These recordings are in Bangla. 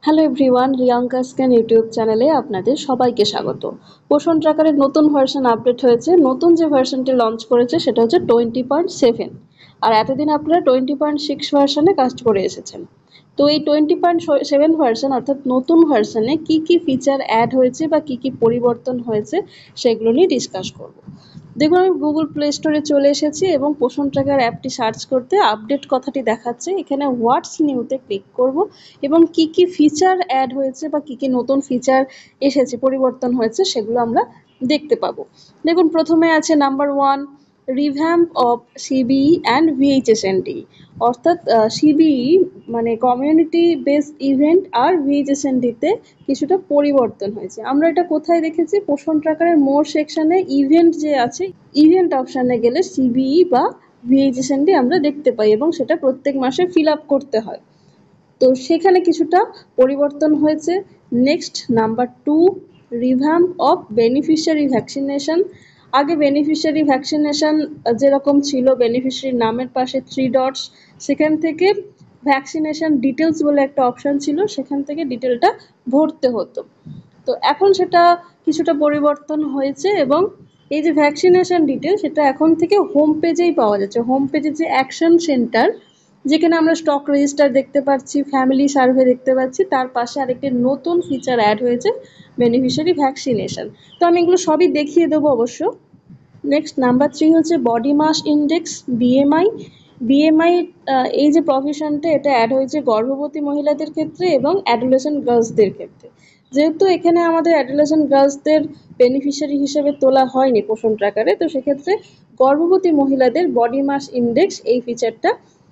Hello everyone, Riyanka Scan YouTube চ্যানেলে আপনাদের সবাইকে স্বাগত। পোষণ ট্র্যাকারের নতুন ভার্সন আপডেট হয়েছে। নতুন যে ভার্সনটি লঞ্চ করেছে সেটা হচ্ছে 20.7, আর এতদিন আপনারা 20.6 ভার্সনে কাজ করে এসেছেন। তো এই 20.7 ভার্সন অর্থাৎ নতুন ভার্সনে কি কি ফিচার অ্যাড হয়েছে বা কি কি পরিবর্তন হয়েছে সেগুলো নিয়ে ডিসকাস করব। দেখুন, আমি গুগল প্লে স্টোরে চলে এসেছি এবং পোষণ ট্র্যাকার অ্যাপটি সার্চ করতে আপডেট কথাটি দেখাচ্ছে। এখানে হোয়াটস নিউতে ক্লিক করব এবং কি কি ফিচার অ্যাড হয়েছে বা কি কি নতুন ফিচার এসেছে, পরিবর্তন হয়েছে, সেগুলো আমরা দেখতে পাবো। দেখুন, প্রথমে আছে number 1, revamp of CBE and VHSND. অর্থাৎ সিবিই মানে কমিউনিটি বেসড ইভেন্ট আর ভিএইচএসএনডিতে কিছুটা পরিবর্তন হয়েছে। আমরা এটা কোথায় দেখেছি? পোষণ ট্র্যাকারের মোর সেকশনে ইভেন্ট যে আছে, ইভেন্ট অপশানে গেলে সিবিই বা ভিএইচএসএনডি আমরা দেখতে পাই এবং সেটা প্রত্যেক মাসে ফিল আপ করতে হয়। তো সেখানে কিছুটা পরিবর্তন হয়েছে। Next number 2, revamp of beneficiary vaccination. আগে বেনিফিশিয়ারি ভ্যাকসিনেশন যেরকম ছিল, বেনিফিশিয়ারি নামের পাশে 3 ডটস, সেখান থেকে ভ্যাকসিনেশন ডিটেলস বলে একটা অপশান ছিল, সেখান থেকে ডিটেলটা ভরতে হতো। তো এখন সেটা কিছুটা পরিবর্তন হয়েছে এবং এই যে ভ্যাকসিনেশন ডিটেল সেটা এখন থেকে হোম পেজেই পাওয়া যাচ্ছে। হোম পেজে যে অ্যাকশন সেন্টার, যেখানে আমরা স্টক রেজিস্টার দেখতে পাচ্ছি, ফ্যামিলি সার্ভে দেখতে পাচ্ছি, তার পাশে আরেকটি নতুন ফিচার অ্যাড হয়েছে, বেনিফিশিয়ারি ভ্যাকসিনেশন। তো আমি এগুলো সবই দেখিয়ে দেবো অবশ্য। নেক্সট নাম্বার 3 হচ্ছে body mass index, BMI. BMI এই যে প্রভিশনটা, এটা অ্যাড হয়েছে গর্ভবতী মহিলাদের ক্ষেত্রে এবং অ্যাডোলেসেন্ট গার্লসদের ক্ষেত্রে। যেহেতু এখানে আমাদের অ্যাডোলেসেন্ট গার্লসদের বেনিফিশিয়ারি হিসেবে তোলা হয়নি পোষণ ট্র্যাকারে, তো সেক্ষেত্রে গর্ভবতী মহিলাদের বডি মাস ইন্ডেক্স এই ফিচারটা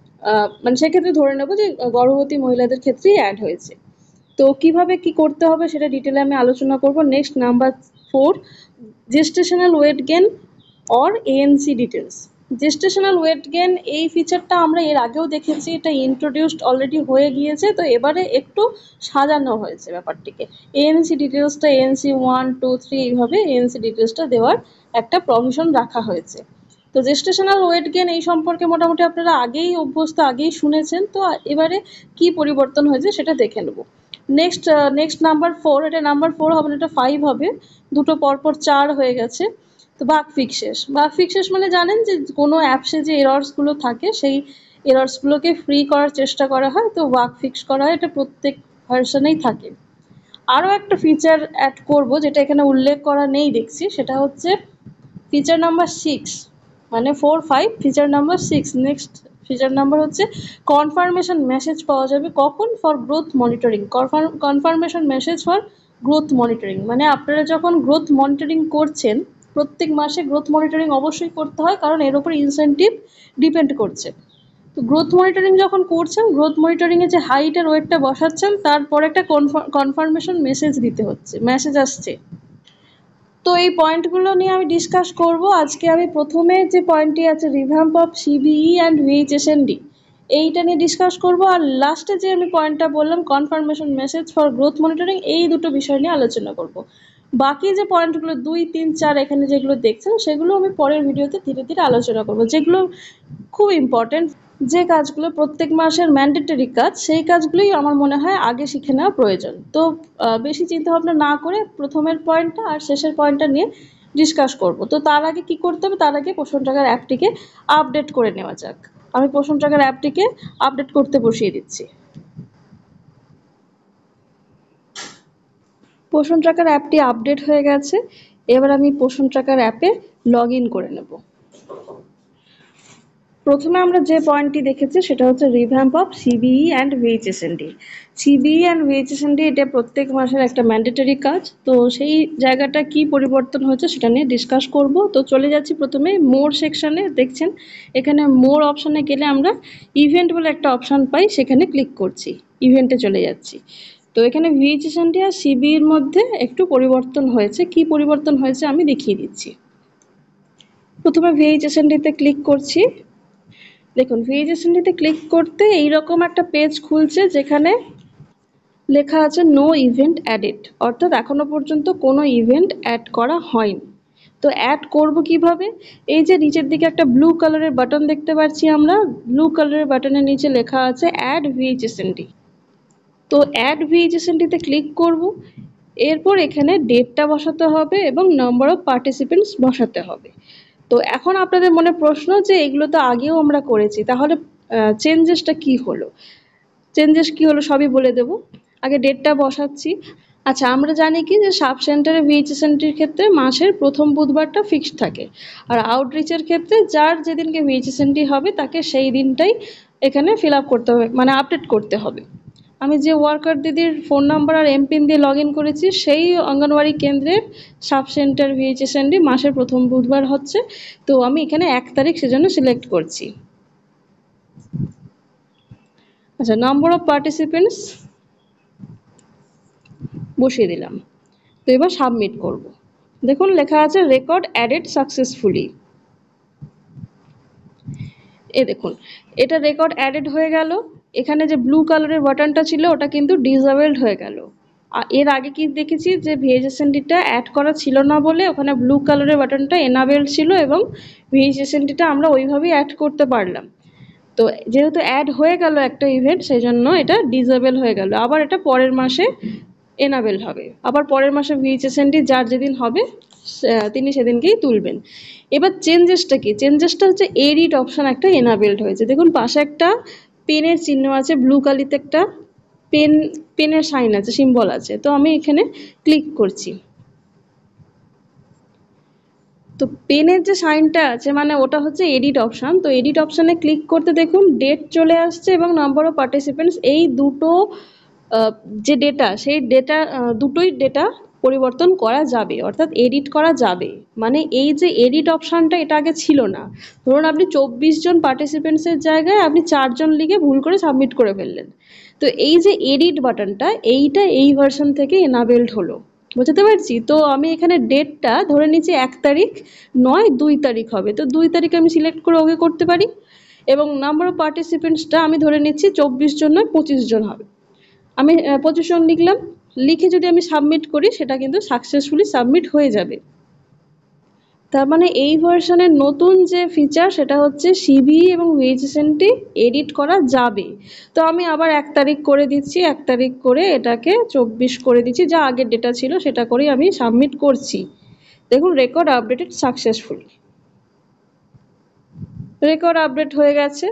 মানে সেক্ষেত্রে ধরে নেব যে গর্ভবতী মহিলাদের ক্ষেত্রেই অ্যাড হয়েছে। তো কিভাবে কি করতে হবে সেটা ডিটেলে আমি আলোচনা করব। Next number 4, gestational weight gain or ANC details. Gestational weight gain এই ফিচারটা আমরা এর আগেও দেখেছি, এটা ইন্ট্রোডিউসড অলরেডি হয়ে গিয়েছে, তো এবারে একটু সাজানো হয়েছে ব্যাপারটিকে। এএনসি ডিটেলসটা এএনসি 1, 2, 3 এইভাবে এএনসি ডিটেলসটা দেওয়ার একটা প্রভিশন রাখা হয়েছে। তো জেস্টেশনাল ওয়েট গেন এই সম্পর্কে মোটামুটি আপনারা আগেই অভ্যস্ত, আগেই শুনেছেন। তো এবারে কি পরিবর্তন হয়েছে সেটা দেখে নেব। নেক্সট নাম্বার 4, এটা নাম্বার 4 হবে না, এটা 5 হবে, দুটো পরপর 4 হয়ে গেছে। তো বাগ ফিক্সেস মানে জানেন যে কোনো অ্যাপসে যে এরর্সগুলো থাকে সেই এরর্সগুলোকে ফ্রি করার চেষ্টা করা হয়, তো বাগ ফিক্স করা হয়, এটা প্রত্যেক ভার্সনেই থাকে। আরও একটা ফিচার অ্যাড করব যেটা এখানে উল্লেখ করা নেই দেখছি, সেটা হচ্ছে ফিচার নাম্বার 6, মানে 4, 5, feature number 6। Next feature number হচ্ছে কনফার্মেশন মেসেজ পাওয়া যাবে কখন? For growth monitoring. Confirmation message for growth monitoring মানে আপনারা যখন গ্রোথ মনিটরিং করছেন, প্রত্যেক মাসে গ্রোথ মনিটরিং অবশ্যই করতে হয়, কারণ এর উপর ইনসেন্টিভ ডিপেন্ড করছে। তো গ্রোথ মনিটরিং যখন করছেন, গ্রোথ মনিটরিংয়ে যে হাইট আর ওয়েটটা বসাচ্ছেন, তারপর একটা কনফার্মেশন মেসেজ দিতে হচ্ছে, মেসেজ আসছে। তো এই পয়েন্টগুলো নিয়ে আমি ডিসকাস করব আজকে। আমি প্রথমে যে পয়েন্টটি আছে, revamp of CBE and VHSND, এইটা নিয়ে ডিসকাস করব। আর লাস্টে যে আমি পয়েন্টটা বললাম, confirmation message for growth monitoring, এই দুটো বিষয় নিয়ে আলোচনা করব। বাকি যে পয়েন্টগুলো 2, 3, 4 এখানে যেগুলো দেখছেন, সেগুলো আমি পরের ভিডিওতে ধীরে ধীরে আলোচনা করব। যেগুলো খুব ইম্পর্টেন্ট, যে কাজগুলো প্রত্যেক মাসের ম্যান্ডেটরি কাজ, সেই কাজগুলোই আমার মনে হয় আগে শিখে নেওয়া প্রয়োজন। তো বেশি চিন্তাভাবনা না করে প্রথমের পয়েন্টটা আর শেষের পয়েন্টটা নিয়ে ডিসকাস করব। তো তার আগে কি করতে হবে? তার আগে পোষণ ট্র্যাকার অ্যাপটিকে আপডেট করে নেওয়া যাক। আমি পোষণ ট্র্যাকার অ্যাপটিকে আপডেট করতে বসিয়ে দিচ্ছি। পোষণ ট্র্যাকার অ্যাপটি আপডেট হয়ে গেছে। এবার আমি পোষণ ট্র্যাকার অ্যাপে লগ ইন করে নেব। প্রথমে আমরা যে পয়েন্টটি দেখেছি সেটা হচ্ছে revamp of CBE and VHSND. CBE and VHSND এটা প্রত্যেক মাসের একটা ম্যান্ডেটরি কাজ। তো সেই জায়গাটা কি পরিবর্তন হয়েছে সেটা নিয়ে ডিসকাস করব। তো চলে যাচ্ছি প্রথমে মোর সেকশনে। দেখছেন এখানে মোর অপশানে গেলে আমরা ইভেন্ট বলে একটা অপশান পাই, সেখানে ক্লিক করছি, ইভেন্টে চলে যাচ্ছি। তো এখানে ভিএইচএসএনডি আর সিবিইর মধ্যে একটু পরিবর্তন হয়েছে। কি পরিবর্তন হয়েছে আমি দেখিয়ে দিচ্ছি। প্রথমে ভিএইচএসএনডিতে ক্লিক করছি। দেখুন, ভিএইচএসএনডিতে ক্লিক করতে এইরকম একটা পেজ খুলছে, যেখানে লেখা আছে নো ইভেন্ট অ্যাডেড, অর্থাৎ এখনো পর্যন্ত কোনো ইভেন্ট অ্যাড করা হয়নি। তো অ্যাড করব কিভাবে? এই যে নিচের দিকে একটা ব্লু কালারের বাটন দেখতে পাচ্ছি আমরা, ব্লু কালারের বাটনের নিচে লেখা আছে অ্যাড ভিএইচএসএনডি। তো অ্যাড ভিএইচএসএনটিতে ক্লিক করব। এরপর এখানে ডেটটা বসাতে হবে এবং নাম্বার অফ পার্টিসিপেন্টস বসাতে হবে। তো এখন আপনাদের মনে প্রশ্ন যে এগুলো তো আগেও আমরা করেছি, তাহলে চেঞ্জেসটা কি হলো? চেঞ্জেস কি হলো সবই বলে দেব। আগে ডেটটা বসাচ্ছি। আচ্ছা, আমরা জানি কি যে সাব সেন্টারে ভিএইচএসএনটির ক্ষেত্রে মাসের প্রথম বুধবারটা ফিক্সড থাকে, আর আউটরিচের ক্ষেত্রে যার যেদিনকে ভিএইচএসএনটি হবে তাকে সেই দিনটাই এখানে ফিল আপ করতে হবে, মানে আপডেট করতে হবে। আমি যে ওয়ার্কার দিদির ফোন নাম্বার আর এমপিন দিয়ে লগ ইন করেছি সেই অঙ্গনওয়াড়ি কেন্দ্রের সাব সেন্টার ভিএইচএসএনটি মাসের প্রথম বুধবার হচ্ছে। তো আমি এখানে 1 তারিখ সেজন্য সিলেক্ট করছি। আচ্ছা, নাম্বার অফ পার্টিসিপেন্টস বসিয়ে দিলাম। তো এবার সাবমিট করব। দেখুন লেখা আছে রেকর্ড অ্যাডেড সাকসেসফুলি। দেখুন এটা রেকর্ড অ্যাডেড হয়ে গেল। এখানে যে ব্লু কালারের বাটনটা ছিল ওটা কিন্তু ডিসেবলড হয়ে গেল। এর আগে কি দেখেছি যে ভিএইচএসএনটিটা অ্যাড করা ছিল না বলে ওখানে ব্লু কালারের বাটনটা এনাবেলড ছিল এবং ভিএইচএসএনটিটা আমরা ওইভাবেই অ্যাড করতে পারলাম। তো যেহেতু অ্যাড হয়ে গেল একটা ইভেন্ট, সেই জন্য এটা ডিসেবল হয়ে গেল। আবার এটা পরের মাসে এনাবেল হবে। আবার পরের মাসে ভিএইচএসএনটি যার যেদিন হবে তিনি সেদিনকেই তুলবেন। এবার চেঞ্জেসটা কি? চেঞ্জেসটা হচ্ছে এডিট অপশন একটা এনাবেলড হয়েছে। দেখুন পাশে একটা পেনের চিহ্ন আছে, ব্লু কালিতে একটা পেনের সাইন আছে, সিম্বল আছে। তো আমি এখানে ক্লিক করছি। তো পেনের যে সাইনটা আছে মানে ওটা হচ্ছে এডিট অপশন। তো এডিট অপশানে ক্লিক করতে দেখুন ডেট চলে আসছে এবং নাম্বার অফ পার্টিসিপেন্টস, এই দুটো যে ডেটা, সেই ডেটা দুটোই ডেটা পরিবর্তন করা যাবে, অর্থাৎ এডিট করা যাবে। মানে এই যে এডিট অপশানটা এটা আগে ছিল না। ধরুন আপনি 24 জন পার্টিসিপেন্টসের জায়গায় আপনি 4 জন লিখে ভুল করে সাবমিট করে ফেললেন। তো এই যে এডিট বাটনটা এইটা এই ভার্সন থেকে এনাবেলড হলো। বুঝতে পারছি? তো আমি এখানে ডেটটা ধরে নিচ্ছি 1 তারিখ নয় 2 তারিখ হবে। তো 2 তারিখ আমি সিলেক্ট করে ওকে করতে পারি এবং নাম্বার অফ পার্টিসিপেন্টসটা আমি ধরে নিচ্ছি 24 জন নয় 25 জন হবে। আমি 25 জন লিখলাম। লিখে যদি আমি সাবমিট করি সেটা কিন্তু সাকসেসফুলি সাবমিট হয়ে যাবে। তার মানে এই ভার্সনের নতুন যে ফিচার সেটা হচ্ছে সিবিই এবং ভিএইচএসএনটি এডিট করা যাবে। তো আমি আবার 1 তারিখ করে দিচ্ছি, 1 তারিখ করে এটাকে 24 করে দিচ্ছি, যা আগের ডেটা ছিল সেটা করেই আমি সাবমিট করছি। দেখুন record updated successfully, record update হয়ে গেছে।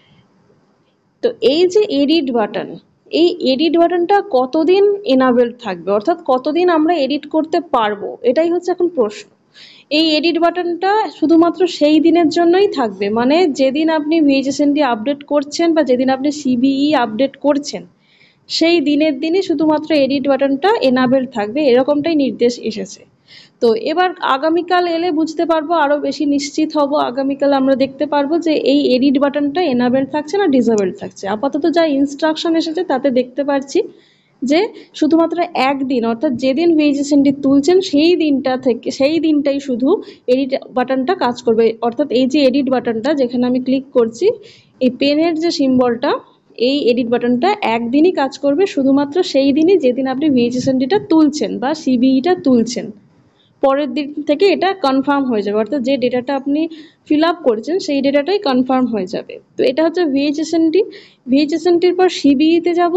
তো এই যে এডিট বাটন, এই এডিট বাটনটা কতদিন এনাবেলড থাকবে, অর্থাৎ কতদিন আমরা এডিট করতে পারবো, এটাই হচ্ছে এখন প্রশ্ন। এই এডিট বাটনটা শুধুমাত্র সেই দিনের জন্যই থাকবে, মানে যেদিন আপনি ভিএইচএসএনটি আপডেট করছেন বা যেদিন আপনি সিবিই আপডেট করছেন সেই দিনের দিনই শুধুমাত্র এডিট বাটনটা এনাবেলড থাকবে, এরকমটাই নির্দেশ এসেছে। তো এবার আগামীকাল এলে বুঝতে পারবো, আরও বেশি নিশ্চিত হব। আগামীকাল আমরা দেখতে পারবো যে এই এডিট বাটনটা এনাবেলড থাকছে না ডিসেবলড থাকছে। আপাতত যা ইনস্ট্রাকশন এসেছে তাতে দেখতে পাচ্ছি যে শুধুমাত্র একদিন, অর্থাৎ যেদিন ভিএইচএসএনটি তুলছেন সেই দিনটা থেকে সেই দিনটাই শুধু এডিট বাটনটা কাজ করবে। অর্থাৎ এই যে এডিট বাটনটা যেখানে আমি ক্লিক করছি, এই পেনের যে সিম্বলটা, এই এডিট বাটনটা একদিনই কাজ করবে, শুধুমাত্র সেই দিনই যেদিন আপনি ভিএইচএসএনটিটা তুলছেন বা সিবিইটা তুলছেন। পরের দিন থেকে এটা কনফার্ম হয়ে যাবে, অর্থাৎ যে ডেটাটা আপনি ফিল আপ করছেন সেই ডেটাটাই কনফার্ম হয়ে যাবে। তো এটা হচ্ছে ভিএইচএসএনটি। ভিএইচএসএনটির পর সিবিইতে যাব।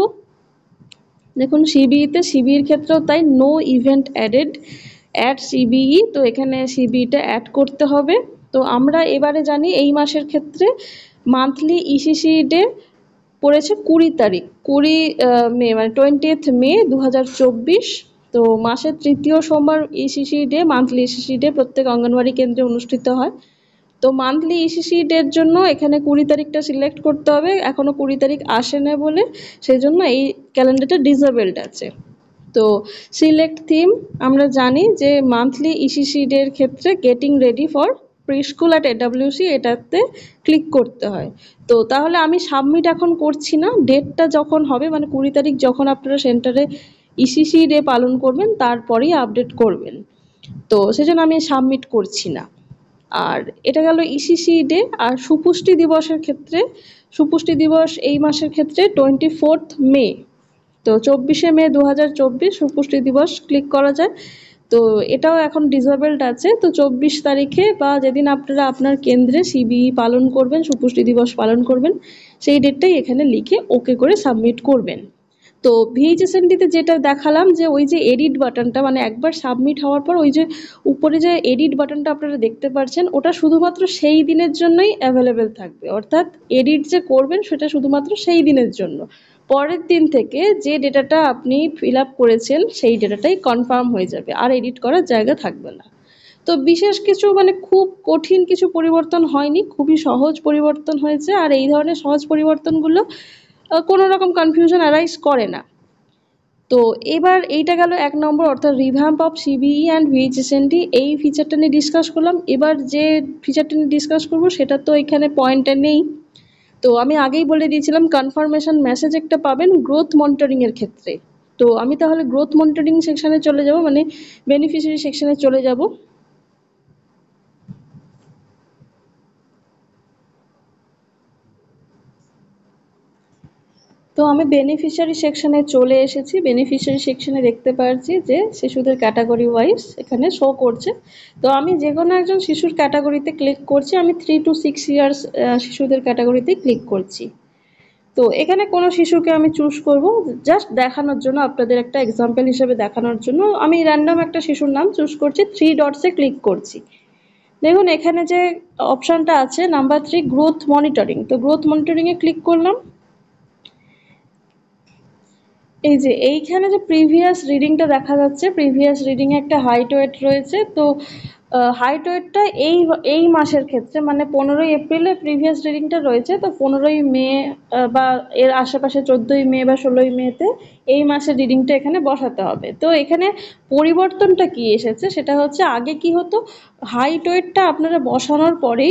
দেখুন সিবিইর ক্ষেত্রেও তাই, no event added, add CBE. তো এখানে সিবিইটা অ্যাড করতে হবে। তো আমরা এবারে জানি এই মাসের ক্ষেত্রে মান্থলি ইসিসি ডে পড়েছে 20 তারিখ, 20 মে, মানে 20th মে 2024। তো মাসের তৃতীয় সোমবার ECC day, monthly ECC day প্রত্যেক অঙ্গনওয়াড়ি কেন্দ্রে অনুষ্ঠিত হয়। তো মান্থলি ইসিসি ডের জন্য এখানে 20 তারিখটা সিলেক্ট করতে হবে। এখনও 20 তারিখ আসে না বলে সেই জন্য এই ক্যালেন্ডারটা ডিসেবলড আছে। তো সিলেক্ট থিম, আমরা জানি যে মান্থলি ইসিসি ডের ক্ষেত্রে getting ready for pre school at AWC, এটাতে ক্লিক করতে হয়। তো তাহলে আমি সাবমিট এখন করছি না, ডেটটা যখন হবে মানে 20 তারিখ যখন আপনারা সেন্টারে ইসিসি ডে পালন করবেন তারপরেই আপডেট করবেন। তো সেজন্য আমি সাবমিট করছি না। আর এটা গেল ইসিসি ডে। আর সুপুষ্টি দিবসের ক্ষেত্রে, সুপুষ্টি দিবস এই মাসের ক্ষেত্রে 24 মে। তো 24শে মে 2024 সুপুষ্টি দিবস ক্লিক করা যায়। তো এটাও এখন ডিসেবলড আছে। তো 24 তারিখে বা যেদিন আপনারা আপনার কেন্দ্রে সিবিই পালন করবেন, সুপুষ্টি দিবস পালন করবেন, সেই ডেটটাই এখানে লিখে ওকে করে সাবমিট করবেন। তো ভিএইচএসএনডিতে যেটা দেখালাম যে ওই যে এডিট বাটনটা, মানে একবার সাবমিট হওয়ার পর ওই যে উপরে যে এডিট বাটনটা আপনারা দেখতে পাচ্ছেন, ওটা শুধুমাত্র সেই দিনের জন্যই অ্যাভেলেবেল থাকবে। অর্থাৎ এডিট যে করবেন সেটা শুধুমাত্র সেই দিনের জন্য। পরের দিন থেকে যে ডেটাটা আপনি ফিল আপ করেছেন সেই ডেটাটাই কনফার্ম হয়ে যাবে, আর এডিট করার জায়গা থাকবে না। তো বিশেষ কিছু মানে খুব কঠিন কিছু পরিবর্তন হয়নি, খুবই সহজ পরিবর্তন হয়েছে। আর এই ধরনের সহজ পরিবর্তনগুলো কোনো রকম কনফিউশন অ্যারাইজ করে না। তো এবার এইটা গেল ১ নম্বর, অর্থাৎ revamp of CBE and VHSND, এই ফিচারটা নিয়ে ডিসকাস করলাম। এবার যে ফিচারটা নিয়ে ডিসকাস করব সেটা তো এখানে পয়েন্টে নেই। তো আমি আগেই বলে দিয়েছিলাম কনফার্মেশন মেসেজ একটা পাবেন গ্রোথ মনিটরিং এর ক্ষেত্রে। তো আমি তাহলে গ্রোথ মনিটরিং সেকশনে চলে যাব, মানে বেনিফিশিয়ারি সেকশনে চলে যাব। তো আমি বেনিফিশিয়ারি সেকশনে চলে এসেছি। বেনিফিশিয়ারি সেকশনে দেখতে পাচ্ছি যে শিশুদের ক্যাটাগরি ওয়াইজ এখানে শো করছে। তো আমি যে কোনো একজন শিশুর ক্যাটাগরিতে ক্লিক করছি। আমি 3 to 6 ইয়ার্স শিশুদের ক্যাটাগরিতে ক্লিক করছি। তো এখানে কোনো শিশুকে আমি চুজ করব জাস্ট দেখানোর জন্য, আপনাদের একটা এক্সাম্পল হিসেবে দেখানোর জন্য আমি র্যান্ডম একটা শিশুর নাম চুজ করছি। 3 ডটসে ক্লিক করছি। দেখুন এখানে যে অপশানটা আছে নাম্বার 3 গ্রোথ মনিটরিং, তো গ্রোথ মনিটরিংয়ে ক্লিক করলাম। এই যে এইখানে যে প্রিভিয়াস রিডিংটা দেখা যাচ্ছে, প্রিভিয়াস রিডিংয়ে একটা হাইট ওয়েট রয়েছে। তো হাইট ওয়েটটা এই মাসের ক্ষেত্রে মানে 15ই এপ্রিলে প্রিভিয়াস রিডিংটা রয়েছে। তো 15ই মে বা এর আশেপাশে 14ই মে বা 16ই মেতে এই মাসের রিডিংটা এখানে বসাতে হবে। তো এখানে পরিবর্তনটা কি এসেছে সেটা হচ্ছে, আগে কি হতো, হাইট ওয়েটটা আপনারা বসানোর পরেই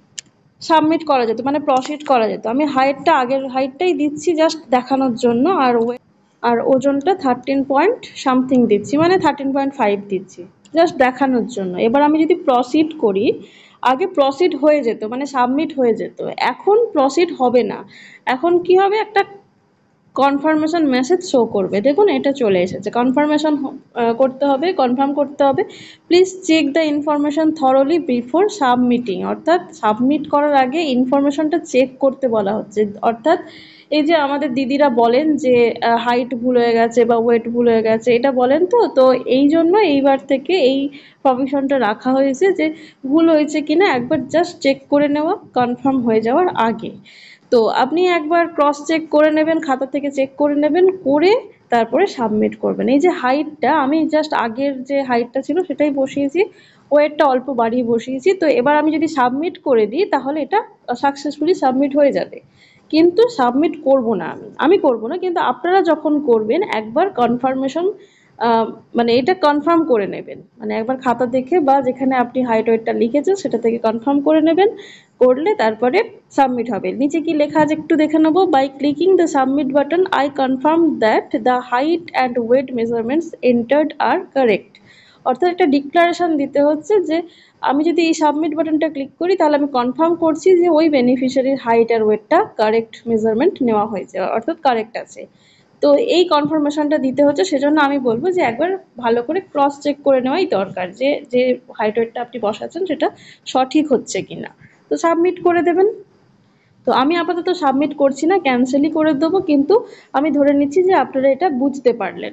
সাবমিট করা যেত, মানে প্রসিড করা যেত। আমি হাইটটা আগের হাইটটাই দিচ্ছি জাস্ট দেখানোর জন্য, আর ওজনটা 13 পয়েন্ট সামথিং দিচ্ছি, মানে 13.5 দিচ্ছি জাস্ট দেখানোর জন্য। এবার আমি যদি প্রসিড করি, আগে প্রসিড হয়ে যেত মানে সাবমিট হয়ে যেত, এখন প্রসিড হবে না। এখন কি হবে, একটা কনফার্মেশন মেসেজ শো করবে। দেখুন এটা চলে এসেছে, কনফার্মেশন করতে হবে, কনফার্ম করতে হবে। Please check the information thoroughly before submitting, অর্থাৎ সাবমিট করার আগে ইনফরমেশনটা চেক করতে বলা হচ্ছে। অর্থাৎ এই যে আমাদের দিদিরা বলেন যে হাইট ভুল হয়ে গেছে বা ওয়েট ভুল হয়ে গেছে, এটা বলেন। তো তো এই জন্য এইবার থেকে এই প্রভিশনটা রাখা হয়েছে যে ভুল হয়েছে কিনা একবার জাস্ট চেক করে নেওয়া কনফার্ম হয়ে যাওয়ার আগে। তো আপনি একবার ক্রস চেক করে নেবেন, খাতা থেকে চেক করে নেবেন, করে তারপরে সাবমিট করবেন। এই যে হাইটটা আমি জাস্ট আগের যে হাইটটা ছিল সেটাই বসিয়েছি, ওয়েটটা অল্প বাড়িয়ে বসিয়েছি। তো এবার আমি যদি সাবমিট করে দিই তাহলে এটা সাকসেসফুলি সাবমিট হয়ে যাবে। কিন্তু সাবমিট করব না, আমি করব না, কিন্তু আপনারা যখন করবেন একবার কনফার্মেশন মানে এটা কনফার্ম করে নেবেন, মানে একবার খাতা দেখে বা যেখানে আপনি হাইট ওয়েটটা লিখেছেন সেটা থেকে কনফার্ম করে নেবেন। করলে তারপরে সাবমিট হবে। নিচে কি লেখা আছে একটু দেখে নেব। By clicking the submit button I confirm that the height and weight measurements entered are correct. অর্থাৎ একটা ডিক্লারেশন দিতে হচ্ছে যে আমি যদি এই সাবমিট বাটনটা ক্লিক করি তাহলে আমি কনফার্ম করছি যে ওই বেনিফিশিয়ারির হাইট আর ওয়েটটা কারেক্ট মেজারমেন্ট নেওয়া হয়েছে, অর্থাৎ কারেক্ট আছে। তো এই কনফার্মেশনটা দিতে হচ্ছে, সেজন্য আমি বলবো যে একবার ভালো করে ক্রস চেক করে নেওয়াই দরকার যে যে হাইট ওয়েটটা আপনি বসাচ্ছেন সেটা সঠিক হচ্ছে কিনা। তো সাবমিট করে দেবেন। তো আমি আপাতত সাবমিট করছি না, ক্যান্সেলই করে দেবো, কিন্তু আমি ধরে নিচ্ছি যে আপনারা এটা বুঝতে পারলেন।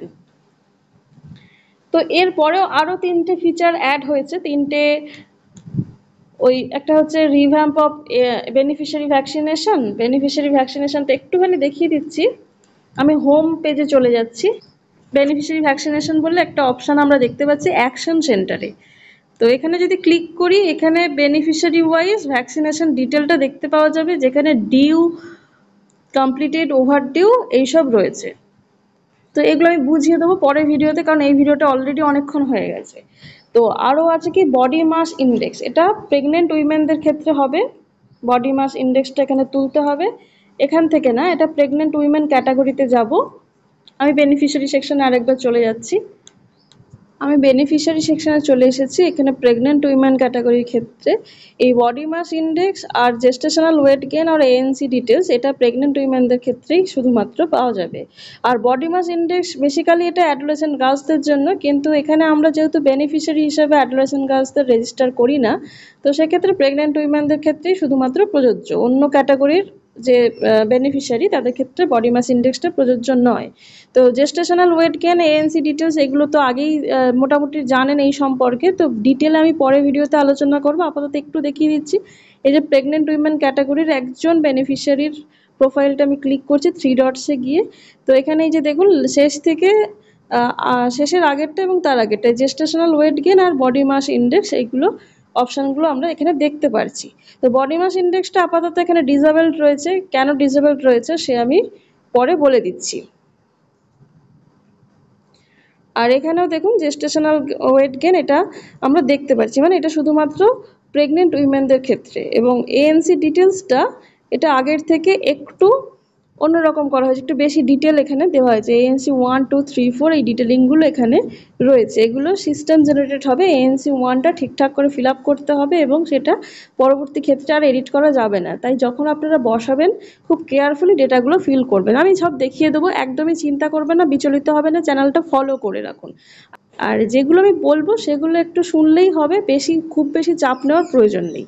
তো এরপরেও আরও 3টে ফিচার অ্যাড হয়েছে, 3টে। ওই একটা হচ্ছে revamp of beneficiary vaccination. Beneficiary ভ্যাকসিনেশনটা একটুখানি দেখিয়ে দিচ্ছি। আমি হোম পেজে চলে যাচ্ছি। বেনিফিশিয়ারি ভ্যাকসিনেশন বললে একটা অপশান আমরা দেখতে পাচ্ছি অ্যাকশন সেন্টারে। তো এখানে যদি ক্লিক করি, এখানে বেনিফিশিয়ারি ওয়াইজ ভ্যাকসিনেশন ডিটেলটা দেখতে পাওয়া যাবে, যেখানে ডিউ, কমপ্লিটেড, ওভারডিউ এইসব রয়েছে। তো এগুলো আমি বুঝিয়ে দেবো পরের ভিডিওতে, কারণ এই ভিডিওটা অলরেডি অনেকক্ষণ হয়ে গেছে। তো আরও আছে কি বডি মাস ইন্ডেক্স, এটা প্রেগনেন্ট উইমেনদের ক্ষেত্রে হবে। বডি মাস ইন্ডেক্সটা এখানে তুলতে হবে, এখান থেকে না, এটা প্রেগনেন্ট উইমেন ক্যাটাগরিতে যাব। আমি বেনিফিশিয়ারি সেকশনে আরেকবার চলে যাচ্ছি। আমি বেনিফিশিয়ারি সেকশনে চলে এসেছি। এখানে প্রেগনেন্ট উইমেন ক্যাটাগরির ক্ষেত্রে এই বডি মাস ইন্ডেক্স আর জেস্টেশনাল ওয়েট গেন আর এএনসি ডিটেলস, এটা প্রেগনেন্ট উইমেনদের ক্ষেত্রেই শুধুমাত্র পাওয়া যাবে। আর বডি মাস ইন্ডেক্স বেসিক্যালি এটা অ্যাডোলেসেন্ট গার্লসদের জন্য, কিন্তু এখানে আমরা যেহেতু বেনিফিশিয়ারি হিসেবে অ্যাডোলেসেন্ট গার্লসদের রেজিস্টার করি না, তো সেক্ষেত্রে প্রেগনেন্ট উইমেনদের ক্ষেত্রেই শুধুমাত্র প্রযোজ্য, অন্য ক্যাটাগরির যে বেনিফিশিয়ারি তাদের ক্ষেত্রে বডি মাস ইন্ডেক্সটা প্রযোজ্য নয়। তো gestational weight gain, ANC details এগুলো তো আগেই মোটামুটি জানেন এই সম্পর্কে, তো ডিটেলে আমি পরে ভিডিওতে আলোচনা করব। আপাতত একটু দেখিয়ে দিচ্ছি। এই যে প্রেগনেন্ট উইমেন ক্যাটাগরির একজন বেনিফিশিয়ারির প্রোফাইলটা আমি ক্লিক করছি 3 ডটসে গিয়ে। তো এখানে এই যে দেখুন শেষ থেকে শেষের আগেরটা এবং তার আগেরটা জেস্টেশনাল ওয়েট গেইন আর বডি মাস ইন্ডেক্স এইগুলো অপশানগুলো আমরা এখানে দেখতে পারছি। তো বডি মাস ইন্ডেক্সটা আপাতত এখানে ডিসেবলড রয়েছে, কেন ডিসেবলড রয়েছে সে আমি পরে বলে দিচ্ছি। আর এখানেও দেখুন জেস্টেশনাল ওয়েট গেইন এটা আমরা দেখতে পাচ্ছি, মানে এটা শুধুমাত্র প্রেগনেন্ট উইমেনদের ক্ষেত্রে, এবং এএনসি ডিটেলসটা এটা আগের থেকে একটু অন্যরকম করা হয়েছে, একটু বেশি ডিটেল এখানে দেওয়া হয়েছে। এএনসি 1, 2, 3, 4 এই ডিটেলিংগুলো এখানে রয়েছে। এগুলো সিস্টেম জেনারেটেড হবে, এএনসি 1টা ঠিকঠাক করে ফিল আপ করতে হবে এবং সেটা পরবর্তী ক্ষেত্রে আর এডিট করা যাবে না। তাই যখন আপনারা বসাবেন খুব কেয়ারফুলি ডেটাগুলো ফিল করবেন। আমি সব দেখিয়ে দেবো, একদমই চিন্তা করবেন না, বিচলিত হবে না, চ্যানেলটা ফলো করে রাখুন। আর যেগুলো আমি বলবো সেগুলো একটু শুনলেই হবে, খুব বেশি চাপ নেওয়ার প্রয়োজন নেই।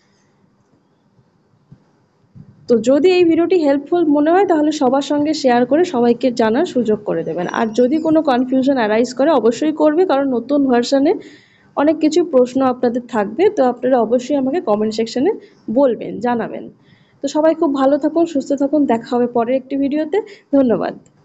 তো যদি এই ভিডিওটি হেল্পফুল মনে হয় তাহলে সবার সঙ্গে শেয়ার করে সবাইকে জানার সুযোগ করে দেবেন। আর যদি কোনো কনফিউশন অ্যারাইজ করে অবশ্যই করবে, কারণ নতুন ভার্সনে অনেক কিছু প্রশ্ন আপনাদের থাকবে। তো আপনারা অবশ্যই আমাকে কমেন্ট সেকশনে বলবেন, জানাবেন। তো সবাই খুব ভালো থাকুন, সুস্থ থাকুন, দেখা হবে পরের একটি ভিডিওতে। ধন্যবাদ।